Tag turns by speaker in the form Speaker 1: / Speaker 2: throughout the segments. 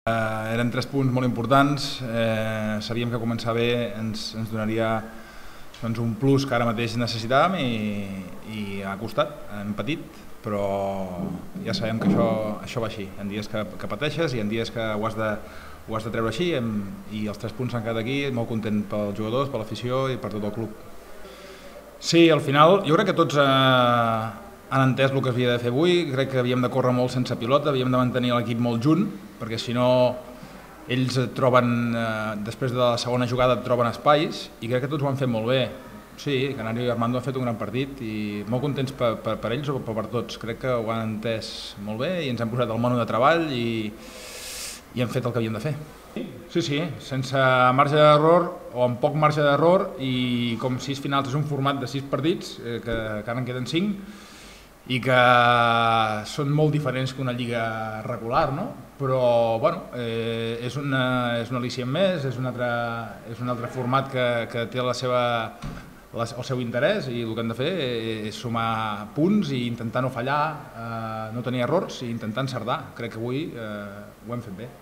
Speaker 1: Eren 3 punts molt importants, sabíem que començar bé ens donaria un plus que ara mateix necessitàvem i ha costat, hem patit, però ja sabem que això va així. Hi ha dies que pateixes i hi ha dies que ho has de treure així i els 3 punts s'han quedat aquí, molt content pels jugadors, per l'afició i per tot el club. Sí, al final jo crec que tots han entès el que havia de fer avui, crec que havíem de córrer molt sense pilota, havíem de mantenir l'equip molt junt, perquè si no ells troben, després de la segona jugada et troben espais i crec que tots ho han fet molt bé. Sí, Canario i Armando han fet un gran partit i molt contents per ells o per tots, crec que ho han entès molt bé i ens han posat el mono de treball i hem fet el que havíem de fer. Sí, sense marge d'error o amb poc marge d'error i com 6 finals és un format de 6 partits, que ara en queden 5, i que són molt diferents que una lliga regular, no? Però bueno, és un al·licient més, és un altre format que té el seu interès i el que hem de fer és sumar punts i intentar no fallar, no tenir errors i intentar encertar. Crec que avui ho hem fet bé.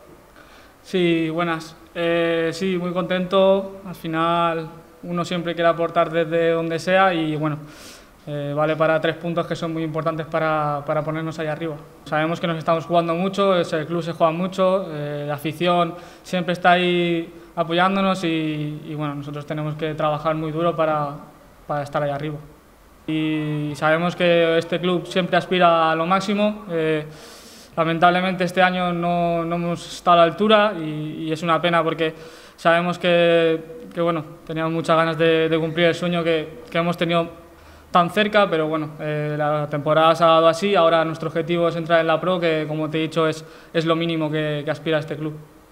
Speaker 2: Sí, buenas. Sí, muy contento. Al final uno siempre quiere aportar desde donde sea y bueno, vale para 3 puntos que son muy importantes para ponernos ahí arriba. Sabemos que nos estamos jugando mucho, el club se juega mucho, la afición siempre está ahí apoyándonos y bueno, nosotros tenemos que trabajar muy duro para estar ahí arriba. Y sabemos que este club siempre aspira a lo máximo. Lamentablemente este año no hemos estado a la altura y es una pena porque sabemos que bueno, teníamos muchas ganas de cumplir el sueño que hemos tenido tan cerca, pero bueno, la temporada se ha dado así. Ahora nuestro objetivo es entrar en la Pro, que como te he dicho es lo mínimo que aspira a este club.